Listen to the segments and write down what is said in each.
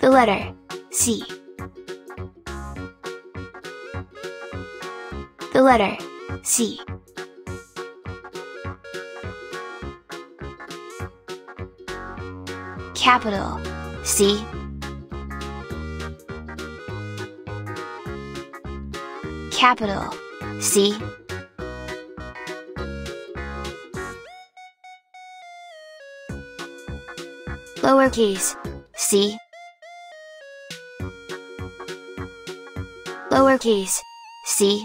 The letter C. The letter C. Capital C. Capital C. Lowercase c. Lowercase c.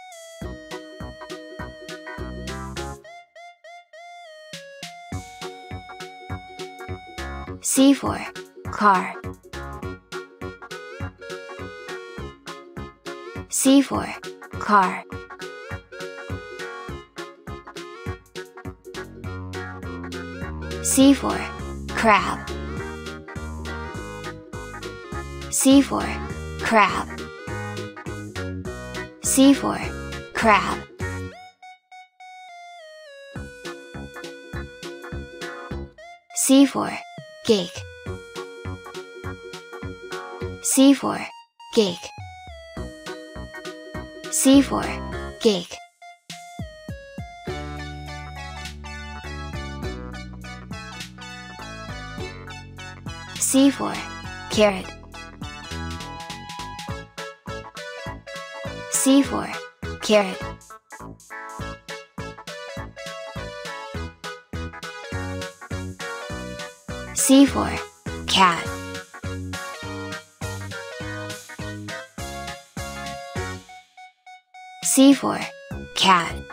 C for car. C for car. C for crab. C for crab. C for crab. C for cake. C for cake. C for cake. C for carrot. C for carrot. C for cat. C for cat.